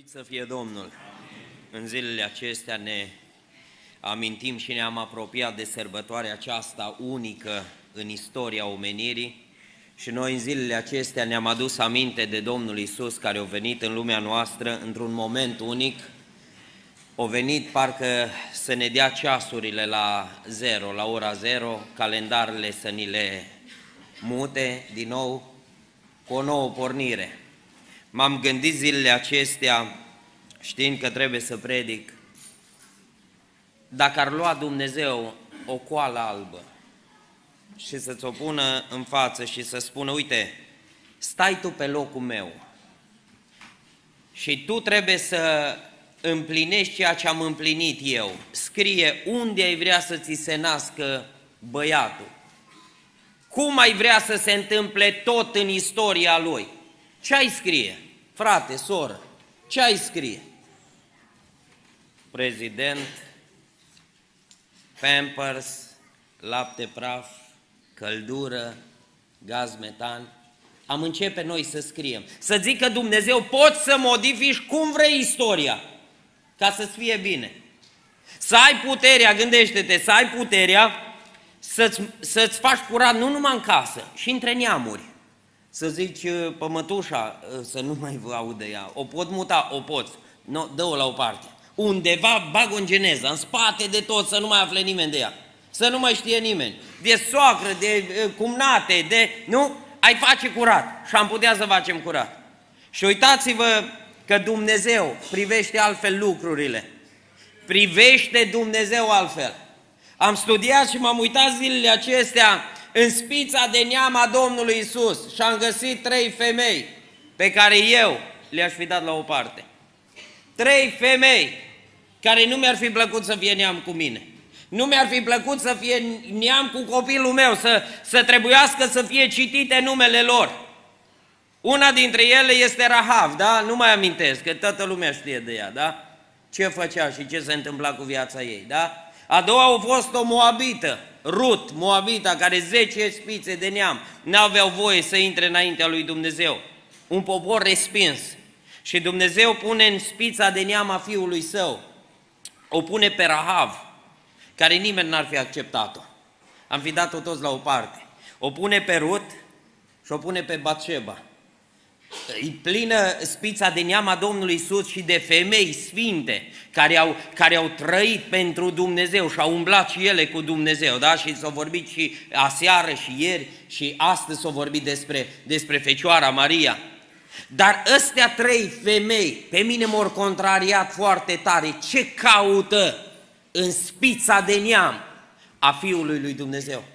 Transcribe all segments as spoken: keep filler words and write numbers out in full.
Slăvit să fie Domnul! În zilele acestea ne amintim și ne-am apropiat de sărbătoarea aceasta unică în istoria omenirii și noi în zilele acestea ne-am adus aminte de Domnul Iisus care a venit în lumea noastră într-un moment unic. A venit parcă să ne dea ceasurile la zero, la ora zero, calendarele să ni le mute din nou cu o nouă pornire. M-am gândit zilele acestea, știind că trebuie să predic, dacă ar lua Dumnezeu o coală albă și să-ți o pună în față și să spună, uite, stai tu pe locul meu și tu trebuie să împlinești ceea ce am împlinit eu. Scrie unde ai vrea să ți se nască băiatul, cum ai vrea să se întâmple tot în istoria lui. Ce ai scrie? Frate, soră, ce ai scrie? Prezident, Pampers, lapte praf, căldură, gaz metan. Am începe noi să scriem. Să zică Dumnezeu, poți să modifici cum vrei istoria, ca să-ți fie bine. Să ai puterea, gândește-te, să ai puterea să-ți, să-ți faci curat nu numai în casă, și între neamuri. Să zici, pămătușa, să nu mai vă audă ea, o pot muta, o poți, no, dă-o la o parte. Undeva bag-o în geneză, în spate de tot, să nu mai afle nimeni de ea, să nu mai știe nimeni, de soacră, de cumnate, de... Nu, ai face curat și am putea să facem curat. Și uitați-vă că Dumnezeu privește altfel lucrurile, privește Dumnezeu altfel. Am studiat și m-am uitat zilele acestea în spița de neam a Domnului Iisus și am găsit trei femei pe care eu le-aș fi dat la o parte. Trei femei care nu mi-ar fi plăcut să fie neam cu mine. Nu mi-ar fi plăcut să fie neam cu copilul meu, să, să trebuiască să fie citite numele lor. Una dintre ele este Rahav, da? Nu mai amintesc, că toată lumea știe de ea, da? Ce făcea și ce se întâmpla cu viața ei, da? A doua a fost o moabită, Rut, moabita, care zece spițe de neam n-aveau voie să intre înaintea lui Dumnezeu. Un popor respins. Și Dumnezeu pune în spița de neam a fiului său, o pune pe Rahav, care nimeni n-ar fi acceptat-o. Am fi dat-o toți la o parte. O pune pe Rut și o pune pe Batșeba. E plină spița de neam a Domnului Iisus și de femei sfinte care au, care au trăit pentru Dumnezeu și au umblat și ele cu Dumnezeu, da? Și s-au vorbit și aseară și ieri și astăzi s-au vorbit despre, despre Fecioara Maria. Dar ăstea trei femei pe mine m-au contrariat foarte tare. Ce caută în spița de neam a Fiului lui Dumnezeu?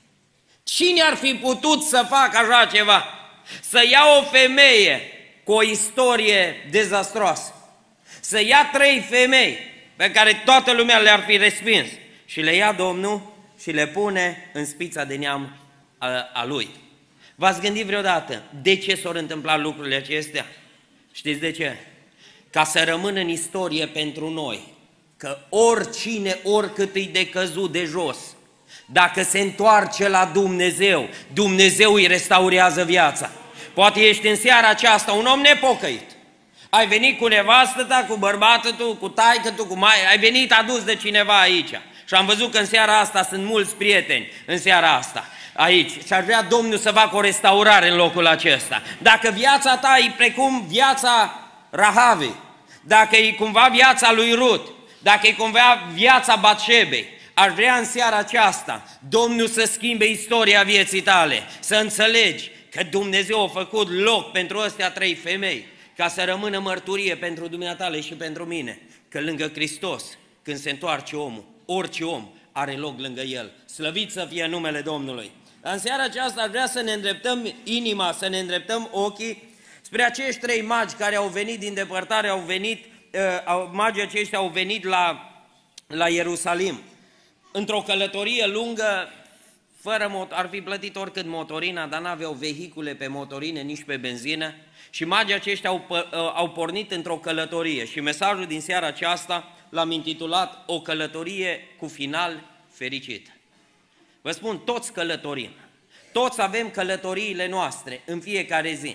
Cine ar fi putut să facă așa ceva? Să ia o femeie cu o istorie dezastroasă, să ia trei femei pe care toată lumea le-ar fi respins și le ia Domnul și le pune în spița de neam a, a lui. V-ați gândit vreodată de ce s-au întâmplat lucrurile acestea? Știți de ce? Ca să rămână în istorie pentru noi că oricine, oricât îi de căzut de jos, dacă se întoarce la Dumnezeu, Dumnezeu îi restaurează viața. Poate ești în seara aceasta un om nepocăit. Ai venit cu nevastă ta, cu bărbatul tu, cu taică tu, cu mai, ai venit adus de cineva aici. Și am văzut că în seara asta sunt mulți prieteni, în seara asta, aici. Și ar vrea Domnul să facă o restaurare în locul acesta. Dacă viața ta e precum viața Rahavei, dacă e cumva viața lui Rut, dacă e cumva viața Batșebei, aș vrea în seara aceasta Domnul să schimbe istoria vieții tale, să înțelegi că Dumnezeu a făcut loc pentru astea trei femei, ca să rămână mărturie pentru dumneatale și pentru mine, că lângă Hristos, când se întoarce omul, orice om are loc lângă el. Slăvit să fie numele Domnului! În seara aceasta aș vrea să ne îndreptăm inima, să ne îndreptăm ochii spre acești trei magi care au venit din depărtare, au venit, uh, magii aceștia au venit la, la Ierusalim. Într-o călătorie lungă, fără motor, ar fi plătit oricât motorina, dar n-aveau vehicule pe motorine, nici pe benzină. Și magii aceștia au, au pornit într-o călătorie. Și mesajul din seara aceasta l-am intitulat O călătorie cu final fericit. Vă spun, toți călătorim. Toți avem călătoriile noastre în fiecare zi.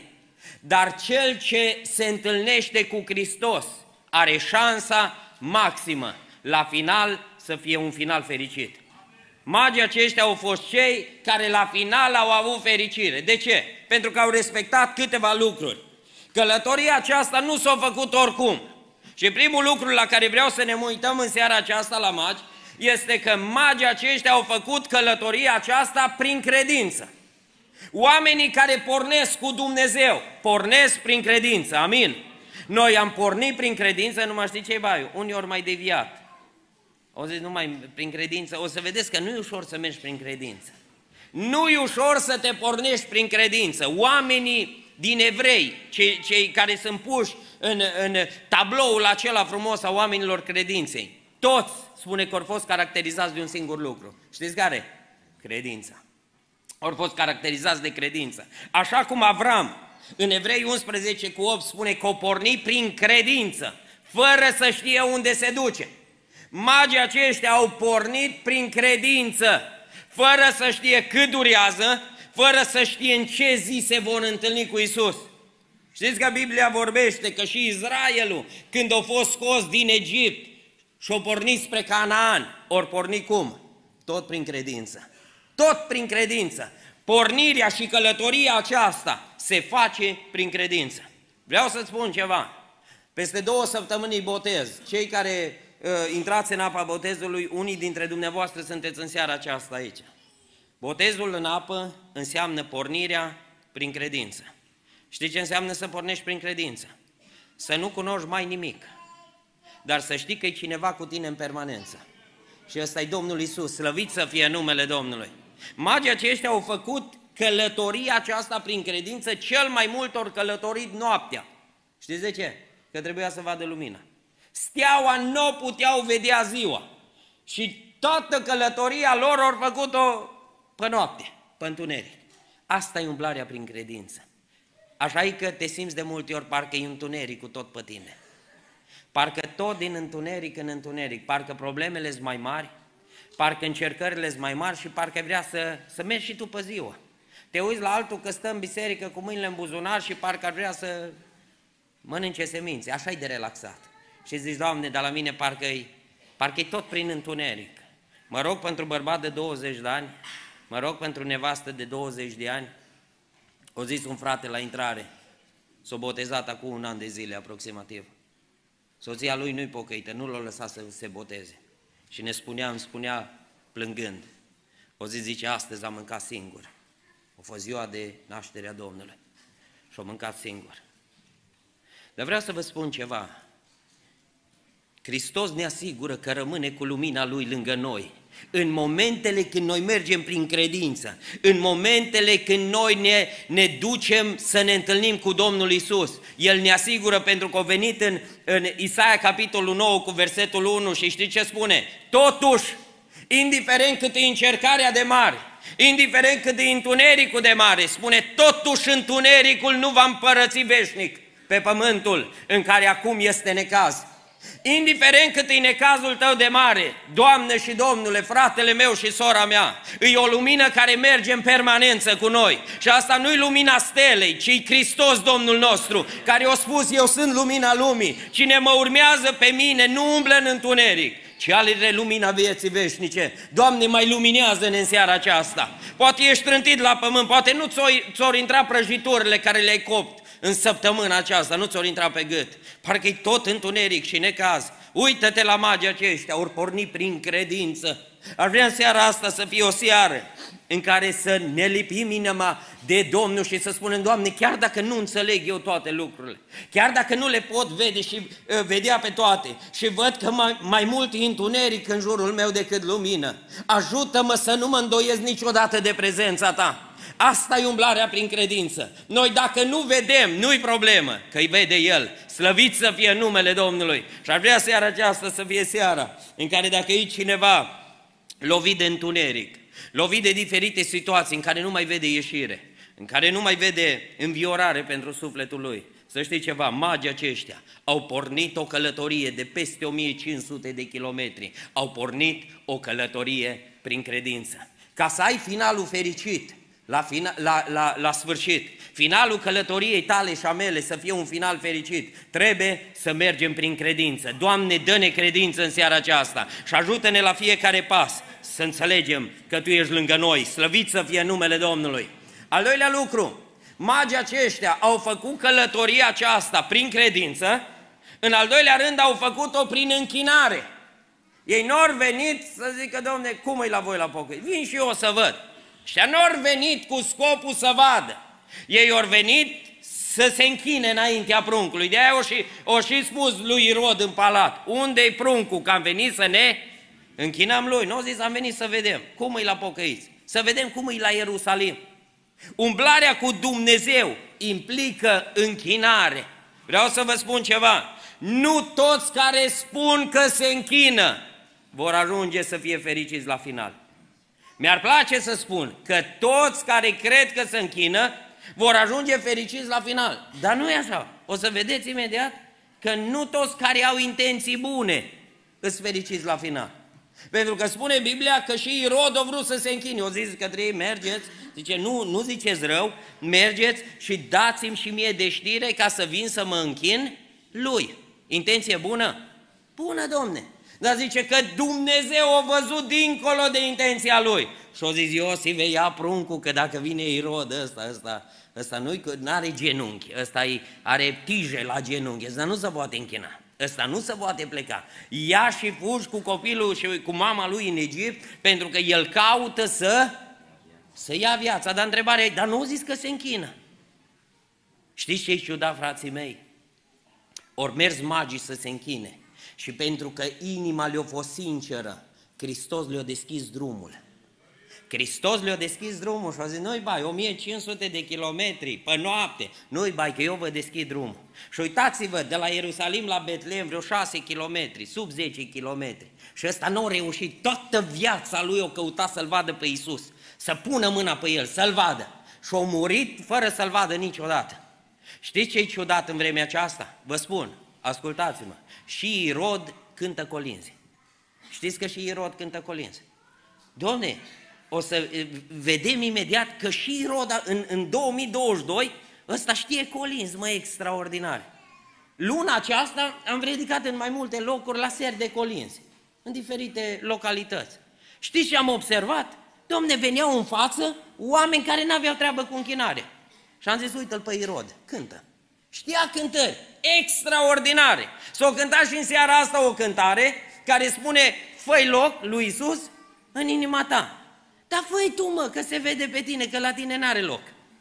Dar cel ce se întâlnește cu Hristos are șansa maximă la final să fie un final fericit. Magii aceștia au fost cei care la final au avut fericire. De ce? Pentru că au respectat câteva lucruri. Călătoria aceasta nu s-a făcut oricum. Și primul lucru la care vreau să ne uităm în seara aceasta la magi este că magii aceștia au făcut călătoria aceasta prin credință. Oamenii care pornesc cu Dumnezeu, pornesc prin credință, amin? Noi am pornit prin credință, nu mai știi ce-i baiu, unii ori mai deviat. O zis numai prin credință, o să vedeți că nu e ușor să mergi prin credință. Nu e ușor să te pornești prin credință. Oamenii din evrei, cei, cei care sunt puși în, în tabloul acela frumos a oamenilor credinței, toți spune că au fost caracterizați de un singur lucru. Știți care? Credința. Au fost caracterizați de credință. Așa cum Avram, în Evrei unsprezece cu opt, spune că o porni prin credință, fără să știe unde se duce. Magii aceștia au pornit prin credință, fără să știe cât durează, fără să știe în ce zi se vor întâlni cu Isus. Știți că Biblia vorbește că și Israelul, când a fost scos din Egipt și a pornit spre Canaan, ori porni cum? Tot prin credință. Tot prin credință. Pornirea și călătoria aceasta se face prin credință. Vreau să-ți spun ceva. Peste două săptămâni botez. Cei care uh, intrați în apa botezului, unii dintre dumneavoastră sunteți în seara aceasta aici. Botezul în apă înseamnă pornirea prin credință. Știi ce înseamnă să pornești prin credință? Să nu cunoști mai nimic, dar să știi că e cineva cu tine în permanență. Și ăsta e Domnul Iisus, slăvit să fie numele Domnului. Magii aceștia au făcut călătoria aceasta prin credință, cel mai mult ori călătorit noaptea. Știți de ce? Că trebuia să vadă lumina. Steaua nu o puteau vedea ziua. Și toată călătoria lor au făcut-o pe noapte, pe întuneric. Asta e umblarea prin credință. Așa e că te simți de multe ori parcă e întuneric cu tot pe tine. Parcă tot din întuneric în întuneric, parcă problemele sunt mai mari, parcă încercările sunt mai mari și parcă vrea să, să mergi și tu pe ziua. Te uiți la altul că stă în biserică cu mâinile în buzunar și parcă ar vrea să mănânce semințe, așa e de relaxat. Și zici, Doamne, dar la mine parcă-i parcă-i tot prin întuneric. Mă rog pentru bărbat de douăzeci de ani, mă rog pentru nevastă de douăzeci de ani. O zis un frate la intrare, s-a botezat acum un an de zile aproximativ. Soția lui nu-i pocăită, nu l-a lăsat să se boteze. Și ne spunea, îmi spunea plângând, o zi zice, astăzi am mâncat singur. A fost ziua de naștere a Domnului și a mâncat singur. Dar vreau să vă spun ceva. Hristos ne asigură că rămâne cu lumina Lui lângă noi. În momentele când noi mergem prin credință, în momentele când noi ne, ne ducem să ne întâlnim cu Domnul Iisus, El ne asigură, pentru că a venit în, în Isaia capitolul nouă cu versetul unu și știți ce spune? Totuși, indiferent cât e încercarea de mare, indiferent cât e întunericul de mare, spune, totuși întunericul nu va împărăți veșnic pe pământul în care acum este necaz. Indiferent cât e necazul tău de mare, Doamne și Domnule, fratele meu și sora mea, e o lumină care merge în permanență cu noi. Și asta nu e lumina stelei, ci Hristos Domnul nostru, care a spus, eu sunt lumina lumii. Cine mă urmează pe mine nu umblă în întuneric, ci are lumina vieții veșnice. Doamne, mai luminează-ne în seara aceasta. Poate ești trântit la pământ, poate nu ți-or intra prăjiturile care le-ai copt în săptămâna aceasta, nu ți-or intra pe gât. Parcă-i tot întuneric și necaz. Uită-te la magii aceștia, ori porni prin credință. Aș vrea în seara asta să fie o seară în care să ne lipim inima de Domnul și să spunem, Doamne, chiar dacă nu înțeleg eu toate lucrurile, chiar dacă nu le pot vede și uh, vedea pe toate și văd că mai, mai mult e întuneric în jurul meu decât lumină, ajută-mă să nu mă îndoiesc niciodată de prezența Ta. Asta e umblarea prin credință. Noi dacă nu vedem, nu-i problemă, că îi vede El. Slăvit să fie numele Domnului. Și aș vrea seara aceasta să fie seara în care dacă e cineva lovit de întuneric, lovit de diferite situații în care nu mai vede ieșire, în care nu mai vede înviorare pentru sufletul lui, să știi ceva, magii aceștia au pornit o călătorie de peste o mie cinci sute de kilometri, au pornit o călătorie prin credință. Ca să ai finalul fericit, la, fina, la, la, la sfârșit. Finalul călătoriei tale și a mele să fie un final fericit. Trebuie să mergem prin credință. Doamne, dă-ne credință în seara aceasta și ajută-ne la fiecare pas să înțelegem că Tu ești lângă noi. Slăvit să fie numele Domnului. Al doilea lucru, magii aceștia au făcut călătoria aceasta prin credință, în al doilea rând au făcut-o prin închinare. Ei n-au venit să zică, Doamne, cum e la voi la pocăi? Vin și eu să văd. Și n-au venit cu scopul să vadă. Ei au venit să se închine înaintea pruncului. De aia o și, o și spus lui Irod în palat, unde-i pruncul? Că am venit să ne închinăm lui. Nu au zis, am venit să vedem cum e la pocăiți, să vedem cum e la Ierusalim. Umblarea cu Dumnezeu implică închinare. Vreau să vă spun ceva, nu toți care spun că se închină vor ajunge să fie fericiți la final. Mi-ar place să spun că toți care cred că se închină vor ajunge fericiți la final. Dar nu e așa. O să vedeți imediat că nu toți care au intenții bune îs fericiți la final. Pentru că spune Biblia că și Irod a vrut să se închine. O zis către ei, mergeți, zice, nu, nu ziceți rău, mergeți și dați-mi și mie de știre ca să vin să mă închin lui. Intenție bună? Bună, Domne! Dar zice că Dumnezeu a văzut dincolo de intenția lui. Și-o zis Iosive, ia pruncul, că dacă vine Irod ăsta, ăsta, ăsta nu are genunchi, ăsta are tije la genunchi, ăsta nu se poate închina, ăsta nu se poate pleca. Ia și fugi cu copilul și cu mama lui în Egipt, pentru că el caută să, să ia viața. Dar întrebarea e, dar nu zis că se închină. Știți ce-i ciudat, frații mei? Ori mers magii să se închine. Și pentru că inima le-a fost sinceră, Hristos le-a deschis drumul. Hristos le-a deschis drumul și a zis, nu-i bai, o mie cinci sute de kilometri pe noapte, nu-i bai, că eu vă deschid drumul. Și uitați-vă, de la Ierusalim la Betlehem vreo șase kilometri, sub zece kilometri. Și ăsta nu a reușit, toată viața lui o căuta să-L vadă pe Iisus, să pună mâna pe El, să-L vadă. Și a murit fără să-L vadă niciodată. Știți ce-i ciudat în vremea aceasta? Vă spun, ascultați-mă, și Irod cântă colinzi. Știți că și Irod cântă colinzi? Doamne, o să vedem imediat că și Irod în, în două mii douăzeci și doi ăsta știe colinzi, mă, extraordinare. Luna aceasta am ridicat în mai multe locuri la seri de colinzi, în diferite localități. Știți ce am observat? Doamne, veneau în față oameni care n-aveau treabă cu închinare. Și am zis, uite-l pe Irod, cântă. Știa cântări extraordinare. S-o cânta și în seara asta o cântare care spune, fă-i loc lui Iisus în inima ta. Dar fă-i tu, mă, că se vede pe tine, că la tine n-are loc.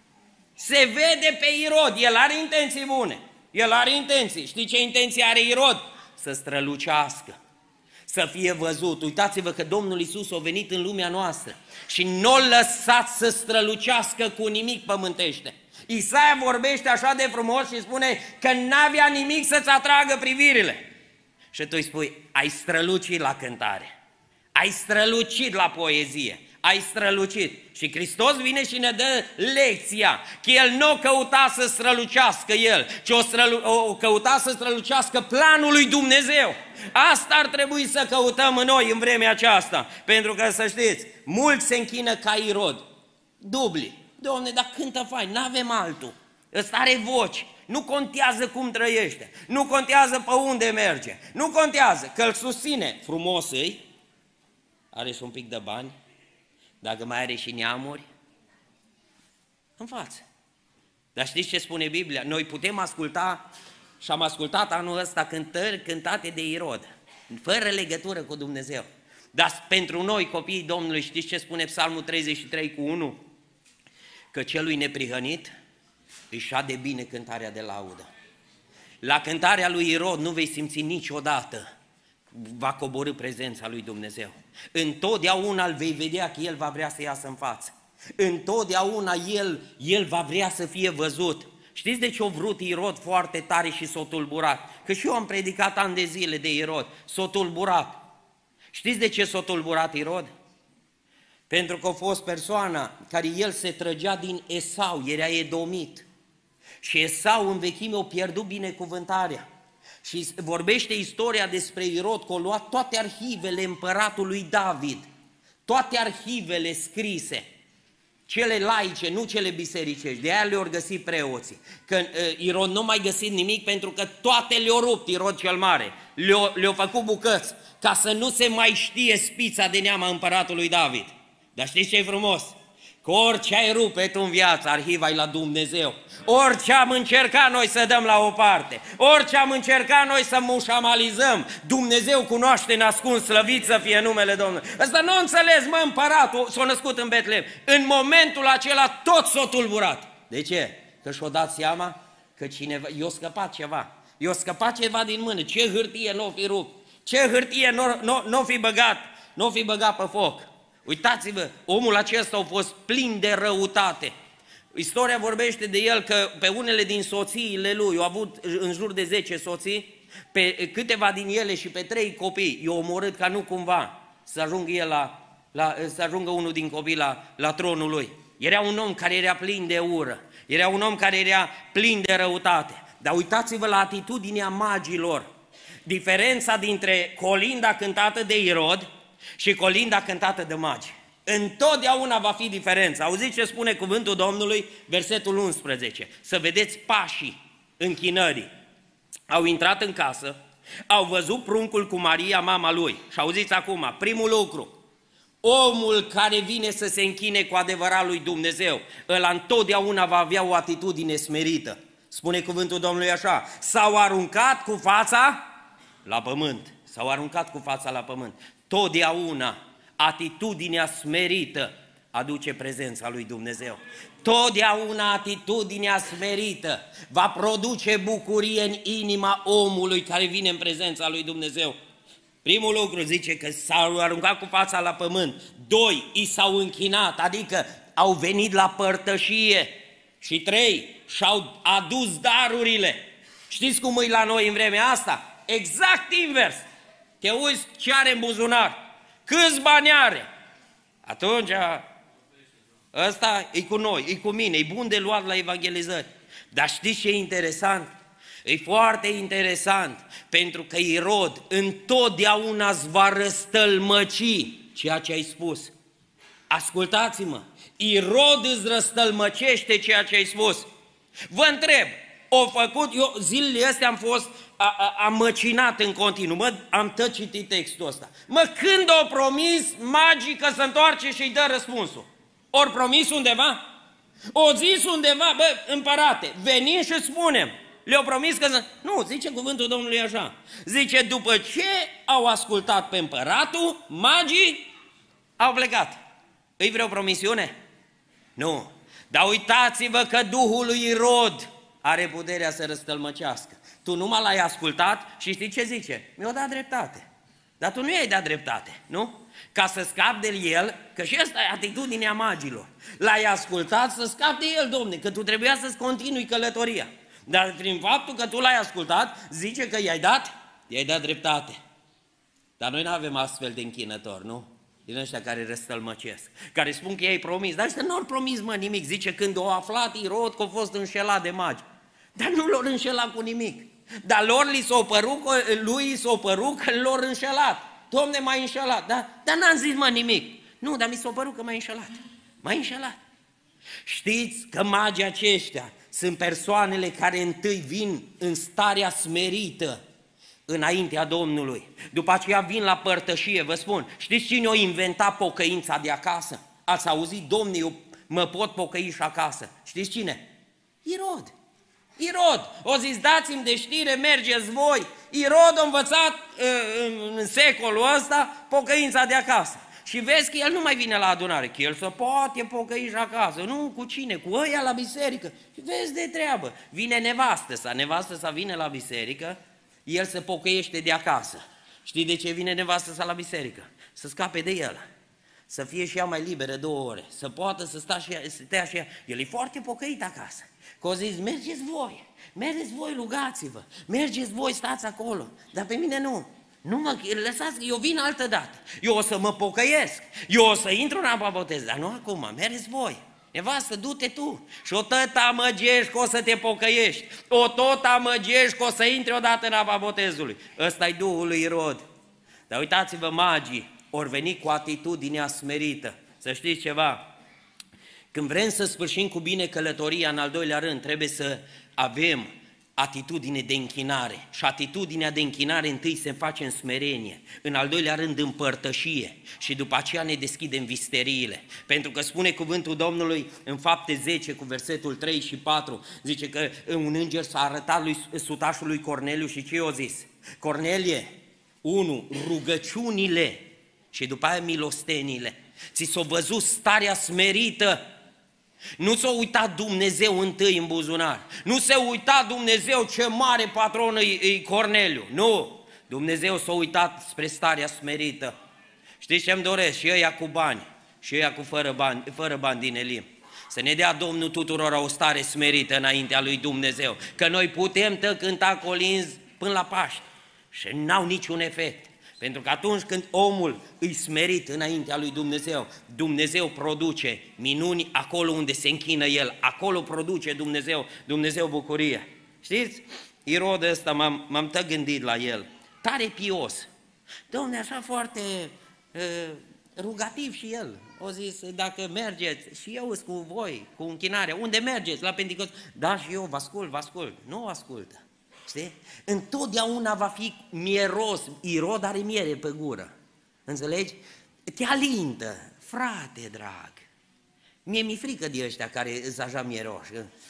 Se vede pe Irod, el are intenții bune. El are intenții. Știi ce intenții are Irod? Să strălucească, să fie văzut. Uitați-vă că Domnul Iisus a venit în lumea noastră și nu l-a lăsat să strălucească cu nimic pământește. Isaia vorbește așa de frumos și spune că n-avea nimic să-ți atragă privirile. Și tu îi spui, ai strălucit la cântare, ai strălucit la poezie, ai strălucit. Și Hristos vine și ne dă lecția că El nu căuta să strălucească El, ci o, strălu o căuta să strălucească planul lui Dumnezeu. Asta ar trebui să căutăm în noi în vremea aceasta, pentru că să știți, mulți se închină ca Irod, dubli. Doamne, dar cântă fain, n-avem altul. Ăsta are voci, nu contează cum trăiește, nu contează pe unde merge, nu contează că îl susține. Frumos îi, are și un pic de bani, dacă mai are și neamuri, în față. Dar știți ce spune Biblia? Noi putem asculta, și am ascultat anul ăsta cântări cântate de Irod, fără legătură cu Dumnezeu. Dar pentru noi, copiii Domnului, știți ce spune Psalmul treizeci și trei cu unu? Că celui neprihănit îi șade bine cântarea de laudă. La cântarea lui Irod nu vei simți niciodată, va coborî prezența lui Dumnezeu. Întotdeauna îl vei vedea că El va vrea să iasă în față. Întotdeauna El, El va vrea să fie văzut. Știți de ce a vrut Irod foarte tare și s-a tulburat? Că și eu am predicat ani de zile de Irod, s-a tulburat. Știți de ce s-a tulburat Irod? Pentru că a fost persoana care el se trăgea din Esau, era edomit. Și Esau în vechime a pierdut binecuvântarea. Și vorbește istoria despre Irod, că a luat toate arhivele împăratului David, toate arhivele scrise. cele laice, nu cele bisericești, de aia le-au găsit preoții. Că uh, Irod nu mai găsit nimic pentru că toate le-au rupt, Irod cel mare, le-au le făcut bucăți, ca să nu se mai știe spița de neam a împăratului David. Dar știți ce e frumos? Că orice ai rupe tu în viață, arhiva e la Dumnezeu. Orice am încercat noi să dăm la o parte, orice am încercat noi să mușamalizăm, Dumnezeu cunoaște nascuns, slăvit să fie numele Domnului. Ăsta nu înțeles, mă, împăratul s-a născut în Betlehem. În momentul acela tot s-a tulburat. De ce? Că și-o dat seama că cineva, i-a scăpat ceva. I-a scăpat ceva din mână. Ce hârtie n-o fi rupt, ce hârtie n-o fi băgat, n-o fi băgat pe foc. Uitați-vă, omul acesta a fost plin de răutate. Istoria vorbește de el că pe unele din soțiile lui, a avut în jur de zece soții, pe câteva din ele și pe trei copii, i-a omorât ca nu cumva să ajungă, el la, la, să ajungă unul din copii la, la tronul lui. Era un om care era plin de ură, era un om care era plin de răutate. Dar uitați-vă la atitudinea magilor. Diferența dintre colinda cântată de Irod și colinda cântată de magi. Întotdeauna va fi diferența. Auziți ce spune cuvântul Domnului, versetul unsprezece. Să vedeți pașii închinării. Au intrat în casă, au văzut pruncul cu Maria, mama lui. Și auziți acum, primul lucru, omul care vine să se închine cu adevărat lui Dumnezeu, ăla întotdeauna va avea o atitudine smerită. Spune cuvântul Domnului așa, s-au aruncat cu fața la pământ. S-au aruncat cu fața la pământ. Totdeauna atitudinea smerită aduce prezența lui Dumnezeu. Totdeauna atitudinea smerită va produce bucurie în inima omului care vine în prezența lui Dumnezeu. Primul lucru zice că s-au aruncat cu fața la pământ. Doi, i s-au închinat, adică au venit la părtășie. Și trei, și-au adus darurile. Știți cum e la noi în vremea asta? Exact invers. Te uiți ce are în buzunar, câți bani are. Atunci ăsta e cu noi, e cu mine, e bun de luat la evangelizări. Dar știți ce e interesant? E foarte interesant, pentru că Irod întotdeauna îți va răstălmăci ceea ce ai spus. Ascultați-mă, Irod îți răstălmăcește ceea ce ai spus. Vă întreb, o făcut, eu zilele astea am fost, a, a, am măcinat în continuu, mă, am tot citit textul ăsta. Mă, când au promis magii că se întoarce și îi dă răspunsul? Ori promis undeva? O zis undeva, bă, împărate, venim și spunem. Le-au promis că... Nu, zice cuvântul Domnului așa. Zice, după ce au ascultat pe împăratul, magii au plecat. Îi vreo promisiune? Nu. Dar uitați-vă că Duhul lui Irod are puterea să răstălmăcească. Tu numai l-ai ascultat și știi ce zice? Mi-a dat dreptate. Dar tu nu i-ai dat dreptate, nu? Ca să scapi de el, că și asta e atitudinea magilor. L-ai ascultat să scapi de el, domne, că tu trebuia să-ți continui călătoria. Dar prin faptul că tu l-ai ascultat, zice că i-ai dat, i-ai dat dreptate. Dar noi nu avem astfel de închinători, nu? Din ăștia care răstălmăcesc, care spun că i-ai promis, dar ăștia nu au promis, mă, nimic. Zice, când au aflat Irod că a fost înșelat de magi, dar nu l-au înșelat cu nimic. Dar lor li s-o părut, lui s-o părut că l-au înșelat. Domne, m-ai înșelat, da? Dar n-am zis, mă, nimic. Nu, dar mi s-o părut că m-ai înșelat. M-ai înșelat. Știți că magii aceștia sunt persoanele care întâi vin în starea smerită înaintea Domnului. După aceea vin la părtășie, vă spun. Știți cine a inventat pocăința de acasă? Ați auzit, Domne, eu mă pot pocăi și acasă. Știți cine? Irod. Irod. O zis, dați-mi de știre, mergeți voi. Irod a învățat în secolul ăsta pocăința de acasă. Și vezi că el nu mai vine la adunare, că el se poate pocăi și acasă. Nu, cu cine? Cu ăia la biserică. Și vezi de treabă. Vine nevastă sa, nevastă sa vine la biserică, el se pocăiește de acasă. Știi de ce vine nevastă sa la biserică? Să scape de el. Să fie și ea mai liberă două ore. Să poată să stea și ea, să stea și ea. El e foarte pocăit acasă. Că o zis, mergeți voi, mergeți voi, rugați-vă, mergeți voi, stați acolo. Dar pe mine nu. Nu mă, lăsați, eu vin altă dată, eu o să mă pocăiesc, eu o să intru în apa botez, dar nu acum, mergeți voi. Nevastă, du-te tu și o tot amăgești că o să te pocăiești, o tot amăgești că o să intri odată în apa botezului. Ăsta-i Duhul lui Irod. Dar uitați-vă, magii ori veni cu atitudinea smerită. Să știți ceva, Când vrem să sfârșim cu bine călătoria, în al doilea rând, trebuie să avem atitudine de închinare. Și atitudinea de închinare întâi se face în smerenie, în al doilea rând în părtășie și după aceea ne deschidem visteriile. Pentru că spune cuvântul Domnului în Fapte zece cu versetul trei și patru, zice că un înger s-a arătat lui sutașului Corneliu și ce i-a zis? Cornelie, unu, rugăciunile și după aia milostenile. Ți s-a văzut starea smerită. Nu s-a uitat Dumnezeu întâi în buzunar. Nu se uita Dumnezeu ce mare patron e Corneliu. Nu! Dumnezeu s-a uitat spre starea smerită. Știți ce-mi doresc? Și ăia cu bani, și ăia cu fără bani, fără bani din Elim. Să ne dea Domnul tuturor o stare smerită înaintea lui Dumnezeu. Că noi putem tă cânta colinzi până la Paști și n-au niciun efect. Pentru că atunci când omul îi smerit înaintea lui Dumnezeu, Dumnezeu produce minuni acolo unde se închină El, acolo produce Dumnezeu, Dumnezeu bucurie. Știți? Irod ăsta, m-am, m-am tot gândit la el, tare pios. Dom'le, așa foarte uh, rugativ și el. O zis, dacă mergeți, și eu sunt cu voi, cu închinare, unde mergeți? La Pentecost? Da, și eu vă ascult, vă ascult. Nu o ascultă. Știi? Întotdeauna va fi mieros, Irod are miere pe gură, înțelegi? Te alintă, frate drag, mie mi-e frică de ăștia care îs așa mieroși,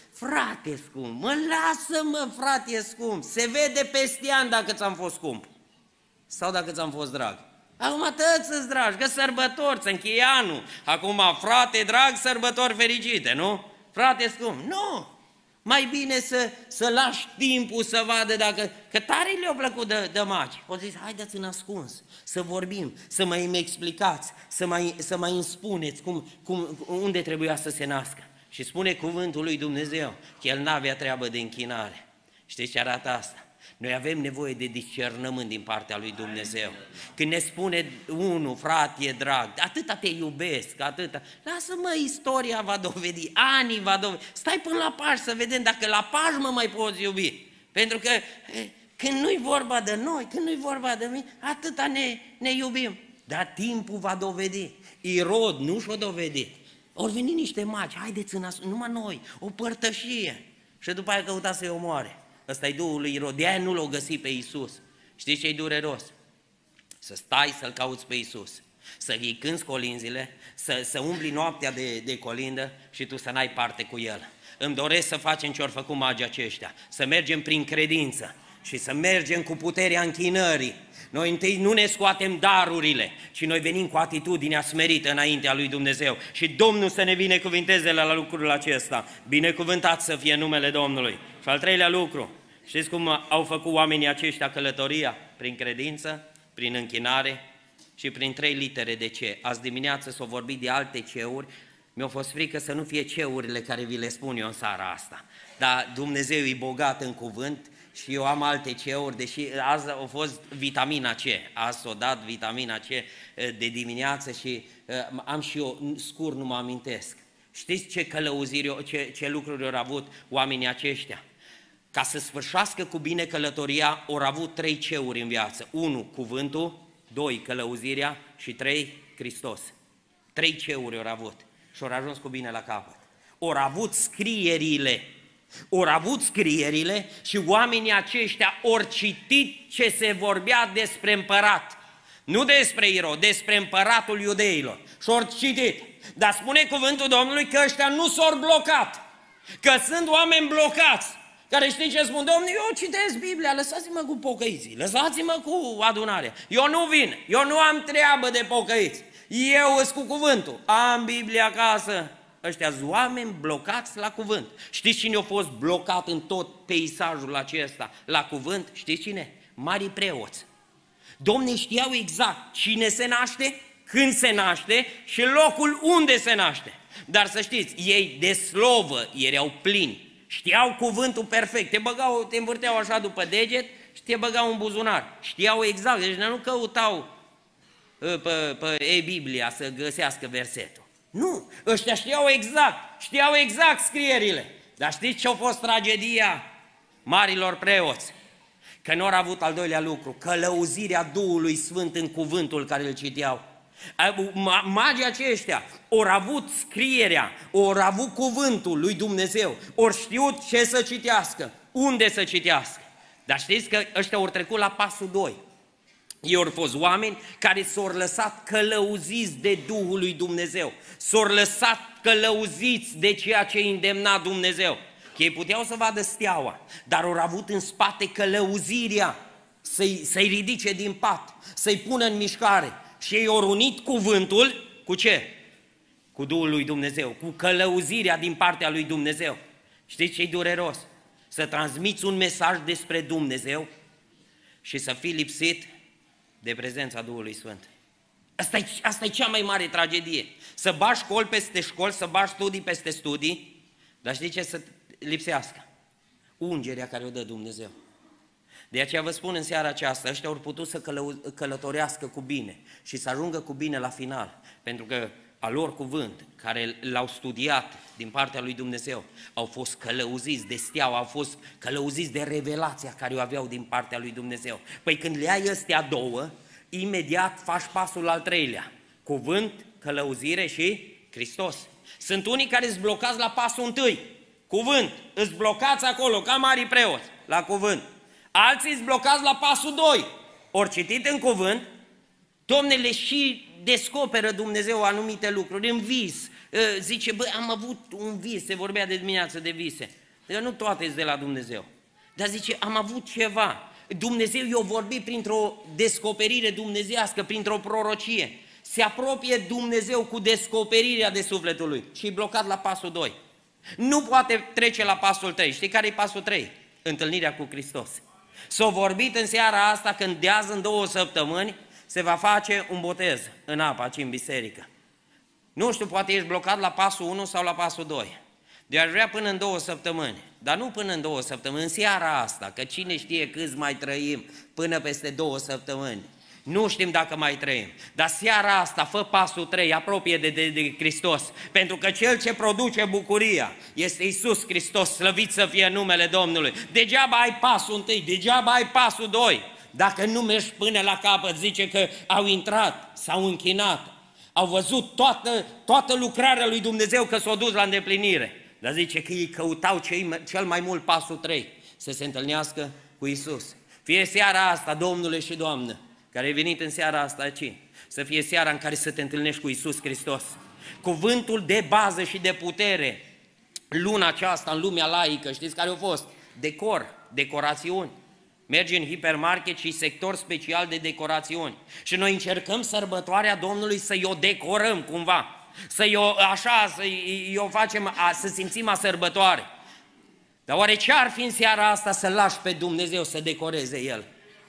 frate scump, mă lasă-mă frate scump, se vede peste an dacă ți-am fost scump sau dacă ți-am fost drag. Acum tăți-ți dragi, că sărbători, să încheie anul, acum frate drag, sărbători fericite, nu? Frate scump, nu! Mai bine să, să lași timpul să vadă dacă... Că tare le-au plăcut de, de magi. O zis, haideți în ascuns, să vorbim, să mai îmi explicați, să mai, să mai îmi spuneți cum, cum, unde trebuia să se nască. Și spune cuvântul lui Dumnezeu că el n-avea treabă de închinare. Știți ce arată asta? Noi avem nevoie de discernământ din partea lui Dumnezeu. Când ne spune unul, frate drag, atâta te iubesc, atâta, lasă-mă, istoria va dovedi, anii va dovedi, stai până la Paști să vedem dacă la Paști mă mai poți iubi. Pentru că când nu-i vorba de noi, când nu-i vorba de mine, atâta ne, ne iubim. Dar timpul va dovedi. Irod nu și-o dovedit. Au venit niște magi, haideți în ascuns, numai noi, o părtășie. Și după aia căuta să-i omoare. Ăsta-i Duhul lui Irod, de aia nu l-o găsi pe Iisus. Știți ce-i dureros? Să stai să-L cauți pe Iisus, să-i cânți colinzile, să, să umbli noaptea de, de colindă și tu să n-ai parte cu El. Îmi doresc să facem ce-or făcut magii aceștia, să mergem prin credință și să mergem cu puterea închinării. Noi întâi nu ne scoatem darurile, ci noi venim cu atitudinea smerită înaintea lui Dumnezeu. Și Domnul să ne binecuvinteze la lucrul acesta. Binecuvântat să fie numele Domnului. Și al treilea lucru, știți cum au făcut oamenii aceștia călătoria? Prin credință, prin închinare și prin trei litere de ce. Azi dimineață s-o vorbit de alte ceuri, mi-a fost frică să nu fie ceurile care vi le spun eu în seara asta. Dar Dumnezeu e bogat în cuvânt și eu am alte ceuri, deși azi a fost vitamina C, azi s-o dat vitamina C de dimineață și am și eu, scurt nu mă amintesc. Știți ce călăuziri, ce, ce lucruri au avut oamenii aceștia? Ca să sfârșească cu bine călătoria, au avut trei ceuri în viață. Unu, cuvântul, doi, călăuzirea și trei, Hristos. Trei ceuri au avut și au ajuns cu bine la capăt. Au avut scrierile, au avut scrierile și oamenii aceștia au citit ce se vorbea despre împărat. Nu despre Irod, despre împăratul iudeilor. Și au citit. Dar spune cuvântul Domnului că ăștia nu s-au blocat, că sunt oameni blocați, care știi ce spun? Domnule, eu citesc Biblia, lăsați-mă cu pocăiții, lăsați-mă cu adunarea. Eu nu vin, eu nu am treabă de pocăiți, eu îs cu cuvântul, am Biblia acasă. Ăștia sunt oameni blocați la cuvânt. Știți cine a fost blocat în tot peisajul acesta la cuvânt? Știți cine? Marii preoți. Domnii știau exact cine se naște, când se naște și locul unde se naște. Dar să știți, ei de slovă erau plini, știau cuvântul perfect, te băgau, te învârteau așa după deget și te băgau în buzunar. Știau exact, deci nu căutau pe, pe e-Biblia să găsească versetul. Nu, ăștia știau exact, știau exact scrierile. Dar știți ce a fost tragedia marilor preoți? Că nu au avut al doilea lucru, călăuzirea Duhului Sfânt în cuvântul care îl citeau. Magii aceștia ori avut scrierea, ori avut cuvântul lui Dumnezeu, ori știut ce să citească, unde să citească. Dar știți că ăștia ori trecut la pasul doi. Ei ori fost oameni care s-au lăsat călăuziți de Duhul lui Dumnezeu, s-au lăsat călăuziți de ceea ce îndemna Dumnezeu. Că ei puteau să vadă steaua, dar au avut în spate călăuzirea să-i, să-i ridice din pat, să-i pună în mișcare. Și ei au unit cuvântul cu ce? Cu Duhul lui Dumnezeu, cu călăuzirea din partea lui Dumnezeu. Știți ce-i dureros? Să transmiți un mesaj despre Dumnezeu și să fii lipsit de prezența Duhului Sfânt. Asta e, asta e cea mai mare tragedie. Să bași școli peste școli, să bași studii peste studii, dar știi ce să lipsească? Ungerea care o dă Dumnezeu. De aceea vă spun în seara aceasta, ăștia au putut să călă, călătorească cu bine și să ajungă cu bine la final, pentru că a lor cuvânt, care l-au studiat din partea lui Dumnezeu, au fost călăuziți de steaua, au fost călăuziți de revelația care o aveau din partea lui Dumnezeu. Păi când le ai astea două, imediat faci pasul al treilea. Cuvânt, călăuzire și Hristos. Sunt unii care îți blocați la pasul întâi. Cuvânt, îți blocați acolo, ca mari preoți, la cuvânt. Alții îți blocați la pasul doi. Ori citit în cuvânt, Domnule, și descoperă Dumnezeu anumite lucruri, în vis. Zice, băi, am avut un vis, se vorbea de dimineață de vise. Dar nu toate sunt de la Dumnezeu. Dar zice, am avut ceva. Dumnezeu i-a vorbit printr-o descoperire dumnezeiască, printr-o prorocie. Se apropie Dumnezeu cu descoperirea de sufletul lui și e blocat la pasul doi. Nu poate trece la pasul trei. Știi care e pasul trei? Întâlnirea cu Hristos. S-a vorbit în seara asta că de azi în două săptămâni se va face un botez în apă aici în biserică. Nu știu, poate ești blocat la pasul unu sau la pasul doi. De aș vrea până în două săptămâni, dar nu până în două săptămâni, în seara asta, că cine știe câți mai trăim până peste două săptămâni. Nu știm dacă mai trăim, dar seara asta fă pasul trei, apropie de, de, de Hristos, pentru că Cel ce produce bucuria este Iisus Hristos, slăvit să fie numele Domnului. Degeaba ai pasul întâi, degeaba ai pasul doi, dacă nu mergi până la capăt. Zice că au intrat, s-au închinat, au văzut toată, toată lucrarea lui Dumnezeu că s-a dus la îndeplinire. Dar zice că ei căutau cei, cel mai mult pasul trei, să se întâlnească cu Iisus. Fie seara asta, Domnule și Doamnă, care ai venit în seara asta aici, să fie seara în care să te întâlnești cu Iisus Hristos. Cuvântul de bază și de putere, luna aceasta în lumea laică, știți care au fost? Decor, decorațiuni. Mergi în hipermarket și sector special de decorațiuni. Și noi încercăm sărbătoarea Domnului să-i o decorăm cumva, să-i o, așa, să-i o facem, a, să simțim a sărbătoare. Dar oare ce ar fi în seara asta să lași pe Dumnezeu să decoreze El?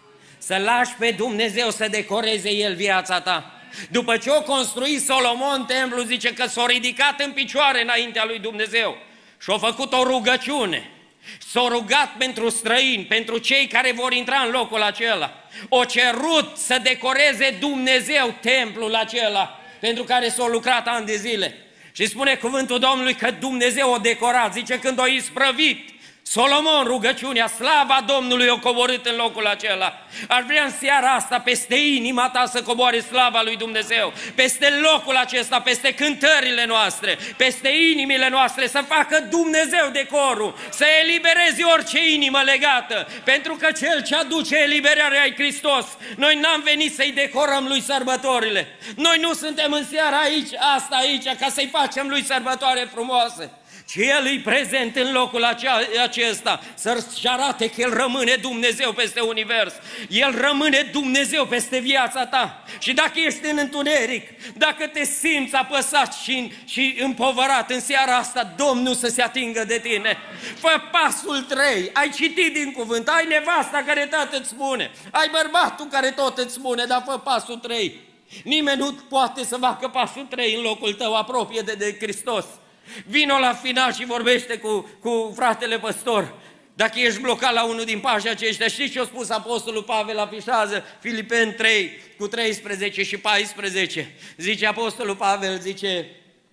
Să lași pe Dumnezeu să decoreze El viața ta. După ce o construit Solomon templu, zice că s-a ridicat în picioare înaintea lui Dumnezeu și a făcut o rugăciune. S-a rugat pentru străini, pentru cei care vor intra în locul acela. O cerut să decoreze Dumnezeu templul acela pentru care s-a lucrat ani de zile. Și spune cuvântul Domnului că Dumnezeu o decorat. Zice când o isprăvit Solomon rugăciunea, slava Domnului o coborât în locul acela. Aș vrea în seara asta peste inima ta să coboare slava lui Dumnezeu, peste locul acesta, peste cântările noastre, peste inimile noastre, să facă Dumnezeu decorul, să elibereze orice inimă legată, pentru că Cel ce aduce eliberarea e Hristos. Noi n-am venit să-i decorăm lui sărbătorile. Noi nu suntem în seara aici, asta aici, ca să-i facem lui sărbătoare frumoasă. Și El e prezent în locul acesta, să-și arate că El rămâne Dumnezeu peste univers. El rămâne Dumnezeu peste viața ta. Și dacă ești în întuneric, dacă te simți apăsat și, și împovărat în seara asta, Domnul să se atingă de tine. Fă pasul trei, ai citit din cuvânt, ai nevasta care tot îți spune, ai bărbatul care tot îți spune, dar fă pasul trei. Nimeni nu poate să facă pasul trei în locul tău, apropie de, de Hristos. Vino la final și vorbește cu, cu fratele păstor. Dacă ești blocat la unul din pașii aceștia, știți ce a spus Apostolul Pavel, afișează Filipeni trei cu treisprezece și paisprezece. Zice Apostolul Pavel, zice,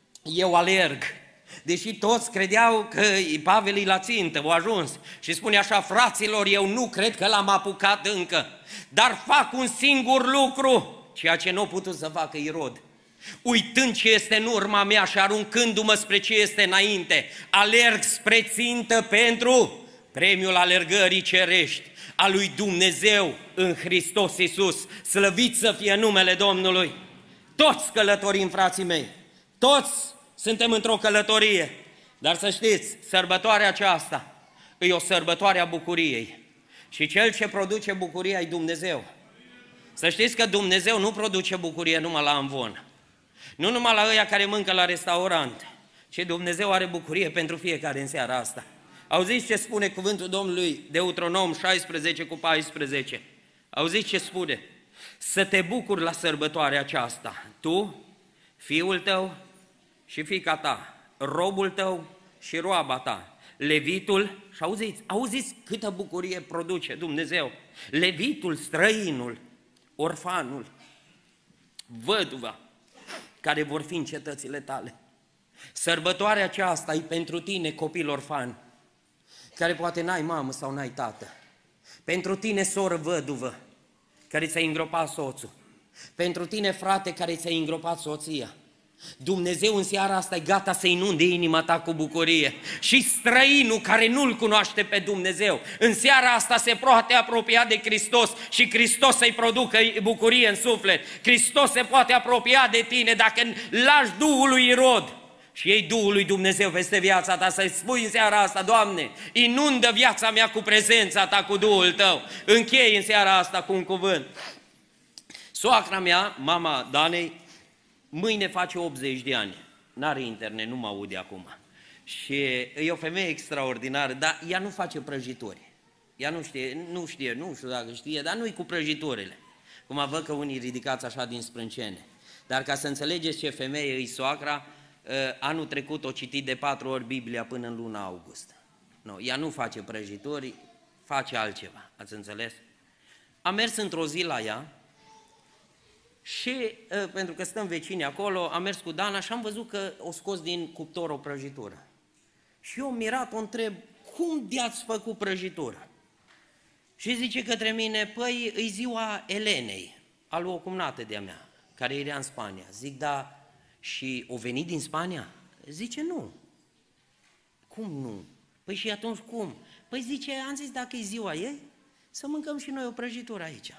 eu alerg. Deși toți credeau că Pavel e la țintă, a ajuns. Și spune așa, fraților, eu nu cred că l-am apucat încă, dar fac un singur lucru. ceea ce nu a putut să facă Irod. Uitând ce este în urma mea și aruncându-mă spre ce este înainte, alerg spre țintă pentru premiul alergării cerești a lui Dumnezeu în Hristos Iisus. Slăvit să fie numele Domnului! Toți călătorim, frații mei, toți suntem într-o călătorie, dar să știți, sărbătoarea aceasta e o sărbătoare a bucuriei și cel ce produce bucuria e Dumnezeu. Să știți că Dumnezeu nu produce bucurie numai la amvon, nu numai la ăia care mâncă la restaurant, ci Dumnezeu are bucurie pentru fiecare în seara asta. Auziți ce spune cuvântul Domnului, Deuteronom șaisprezece cu paisprezece? Auziți ce spune? Să te bucuri la sărbătoarea aceasta, tu, fiul tău și fiica ta, robul tău și roaba ta, levitul, și auziți, auziți câtă bucurie produce Dumnezeu, levitul, străinul, orfanul, văduva, care vor fi în cetățile tale. Sărbătoarea aceasta e pentru tine, copil orfan, care poate n-ai mamă sau n-ai tată. Pentru tine, soră văduvă, care ți-ai îngropat soțul. Pentru tine, frate, care ți-ai îngropat soția. Dumnezeu în seara asta e gata să inunde inima ta cu bucurie. Și străinul care nu-L cunoaște pe Dumnezeu, în seara asta se poate apropia de Hristos și Hristos să-i producă bucurie în suflet. Hristos se poate apropia de tine dacă lași Duhul lui Irod și iei Duhul lui Dumnezeu peste viața ta, să-i spui în seara asta: Doamne, inundă viața mea cu prezența ta, cu Duhul tău. Închei în seara asta cu un cuvânt. Soacra mea, mama Danei, mâine face optzeci de ani, n-are internet, nu mă aude acum. Și e o femeie extraordinară, dar ea nu face prăjituri. Ea nu știe, nu știe, nu știu dacă știe, dar nu-i cu prăjiturile. Cum văd că unii ridicați așa din sprâncene. Dar ca să înțelegeți ce femeie e soacra, anul trecut o citit de patru ori Biblia până în luna august. Nu, ea nu face prăjituri, face altceva, ați înțeles? Am mers într-o zi la ea, și pentru că stăm vecini acolo, am mers cu Dana și am văzut că o scos din cuptor o prăjitură. Și eu mirat o întreb: cum de-ați făcut prăjitură? Și zice către mine: păi, e ziua Elenei, a lui o cumnată de-a mea, care era în Spania. Zic: da, și o venit din Spania? Zice: nu. Cum nu? Păi și atunci cum? Păi zice, am zis, dacă e ziua ei, să mâncăm și noi o prăjitură aici.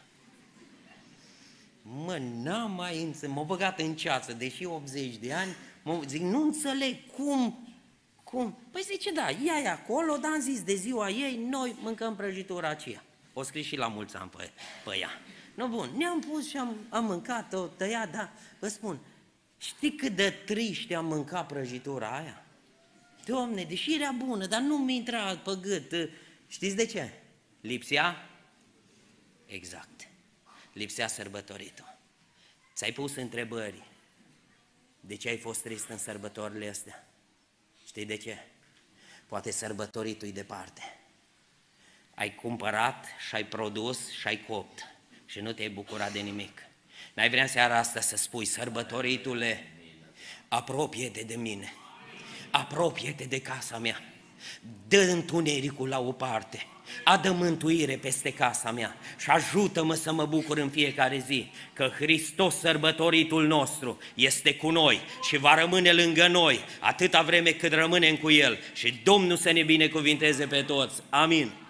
Mă, n-am mai înțeles, m-a băgat în ceață, deși optzeci de ani, zic, nu înțeleg, cum, cum? Păi zice, da, ea e acolo, dar am zis, de ziua ei, noi mâncăm prăjitura aceea. O scris și la mulți ani pe, pe ea. No, bun, ne-am pus și am, am mâncat, o tăiat, dar vă spun, știi cât de triște am mâncat prăjitura aia? Doamne, deși era bună, dar nu mi intra pe gât. Știți de ce? Lipsea? Exact. Lipsea sărbătoritul. Ți-ai pus întrebări. De ce ai fost trist în sărbătorile astea? Știi de ce? Poate sărbătoritul e departe. Ai cumpărat și ai produs și ai copt și nu te-ai bucurat de nimic. N-ai vrea în seara asta să spui: sărbătoritule, apropie-te de mine, apropie-te de casa mea, dă întunericul la o parte, adă mântuire peste casa mea și ajută-mă să mă bucur în fiecare zi că Hristos, sărbătoritul nostru, este cu noi și va rămâne lângă noi atâta vreme cât rămânem cu El, și Domnul să ne binecuvinteze pe toți. Amin.